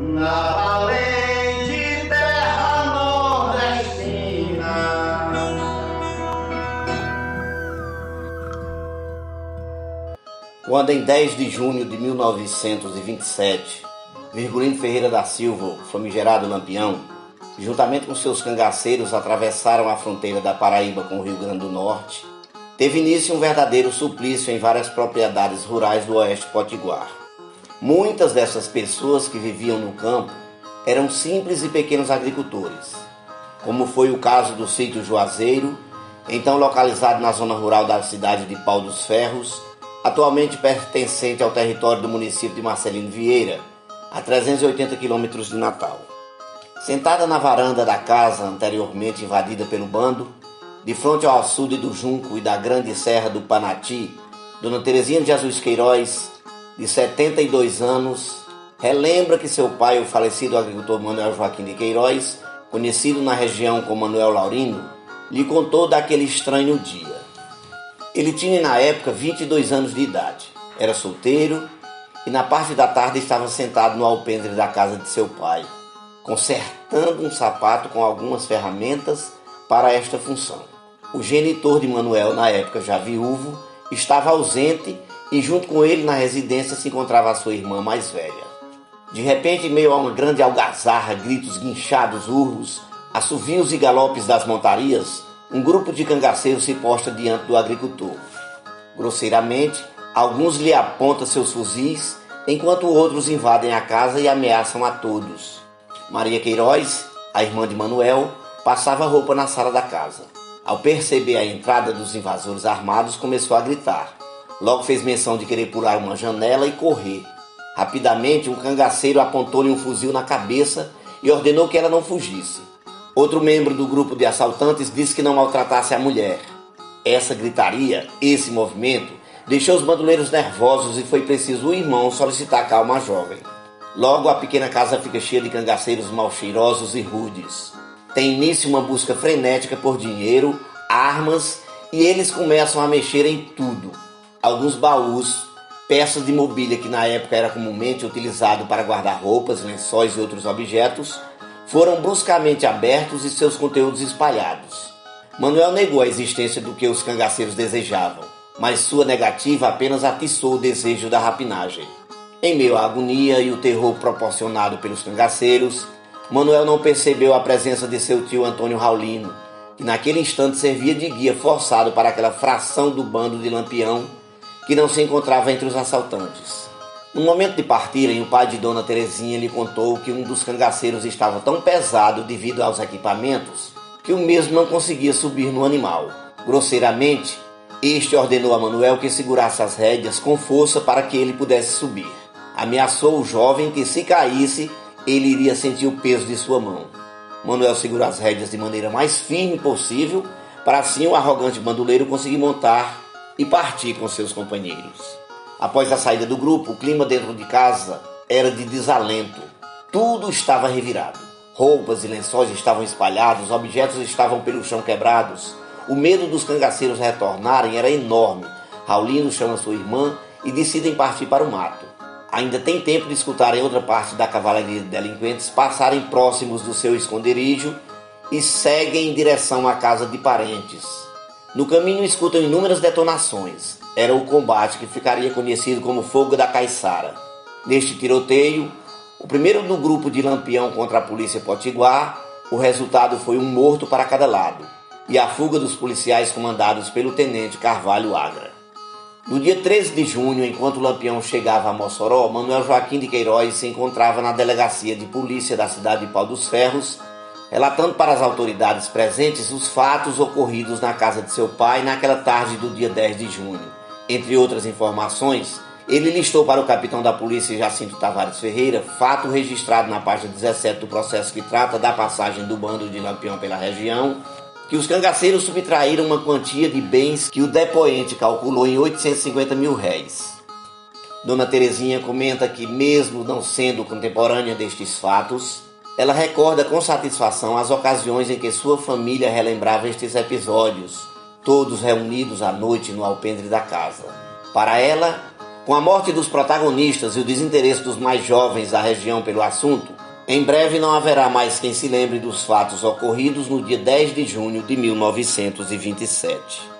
na valente terra nordestina. Quando em 10 de junho de 1927, Virgulino Ferreira da Silva, o famigerado Lampião, juntamente com seus cangaceiros atravessaram a fronteira da Paraíba com o Rio Grande do Norte, teve início um verdadeiro suplício em várias propriedades rurais do oeste potiguar. Muitas dessas pessoas que viviam no campo eram simples e pequenos agricultores, como foi o caso do sítio Juazeiro, então localizado na zona rural da cidade de Pau dos Ferros, atualmente pertencente ao território do município de Marcelino Vieira, a 380 quilômetros de Natal. Sentada na varanda da casa anteriormente invadida pelo bando, de frente ao açude do Junco e da grande serra do Panati, Dona Terezinha de Jesus Queiroz, de 72 anos, relembra que seu pai, o falecido agricultor Manuel Joaquim de Queiroz, conhecido na região como Manuel Laurindo, lhe contou daquele estranho dia. Ele tinha na época 22 anos de idade, era solteiro e na parte da tarde estava sentado no alpendre da casa de seu pai, consertando um sapato com algumas ferramentas para esta função. O genitor de Manuel, na época já viúvo, estava ausente e junto com ele na residência se encontrava a sua irmã mais velha. De repente, em meio a uma grande algazarra, gritos, guinchados, urros, assovios e galopes das montarias, um grupo de cangaceiros se posta diante do agricultor. Grosseiramente, alguns lhe apontam seus fuzis, enquanto outros invadem a casa e ameaçam a todos. Maria Queiroz, a irmã de Manuel, passava roupa na sala da casa. Ao perceber a entrada dos invasores armados, começou a gritar. Logo fez menção de querer pular uma janela e correr. Rapidamente, um cangaceiro apontou-lhe um fuzil na cabeça e ordenou que ela não fugisse. Outro membro do grupo de assaltantes disse que não maltratasse a mulher. Essa gritaria, esse movimento, deixou os bandoleiros nervosos e foi preciso o irmão solicitar calma à jovem. Logo, a pequena casa fica cheia de cangaceiros malcheirosos e rudes. Tem início uma busca frenética por dinheiro, armas, e eles começam a mexer em tudo. Alguns baús, peças de mobília que na época era comumente utilizado para guardar roupas, lençóis e outros objetos, foram bruscamente abertos e seus conteúdos espalhados. Manuel negou a existência do que os cangaceiros desejavam, mas sua negativa apenas atiçou o desejo da rapinagem. Em meio à agonia e o terror proporcionado pelos cangaceiros, Manuel não percebeu a presença de seu tio Antônio Raulino, que naquele instante servia de guia forçado para aquela fração do bando de Lampião que não se encontrava entre os assaltantes. No momento de partirem, o pai de Dona Terezinha lhe contou que um dos cangaceiros estava tão pesado devido aos equipamentos que o mesmo não conseguia subir no animal. Grosseiramente, este ordenou a Manuel que segurasse as rédeas com força para que ele pudesse subir. Ameaçou o jovem que, se caísse, ele iria sentir o peso de sua mão. Manuel segurou as rédeas de maneira mais firme possível, para assim o arrogante bandoleiro conseguir montar e partir com seus companheiros. Após a saída do grupo, o clima dentro de casa era de desalento. Tudo estava revirado. Roupas e lençóis estavam espalhados, objetos estavam pelo chão quebrados. O medo dos cangaceiros retornarem era enorme. Raulino chama sua irmã e decidem partir para o mato. Ainda tem tempo de escutarem outra parte da cavalaria de delinquentes passarem próximos do seu esconderijo e seguem em direção à casa de parentes. No caminho escutam inúmeras detonações. Era o combate que ficaria conhecido como Fogo da Caiçara. Neste tiroteio, o primeiro do grupo de Lampião contra a polícia potiguar, o resultado foi um morto para cada lado e a fuga dos policiais comandados pelo tenente Carvalho Agra. No dia 13 de junho, enquanto o Lampião chegava a Mossoró, Manuel Joaquim de Queiroz se encontrava na delegacia de polícia da cidade de Pau dos Ferros, relatando para as autoridades presentes os fatos ocorridos na casa de seu pai naquela tarde do dia 10 de junho. Entre outras informações, ele listou para o capitão da polícia Jacinto Tavares Ferreira, fato registrado na página 17 do processo que trata da passagem do bando de Lampião pela região, que os cangaceiros subtraíram uma quantia de bens que o depoente calculou em 850 mil réis. Dona Terezinha comenta que, mesmo não sendo contemporânea destes fatos, ela recorda com satisfação as ocasiões em que sua família relembrava estes episódios, todos reunidos à noite no alpendre da casa. Para ela, Com a morte dos protagonistas e o desinteresse dos mais jovens da região pelo assunto, em breve não haverá mais quem se lembre dos fatos ocorridos no dia 10 de junho de 1927.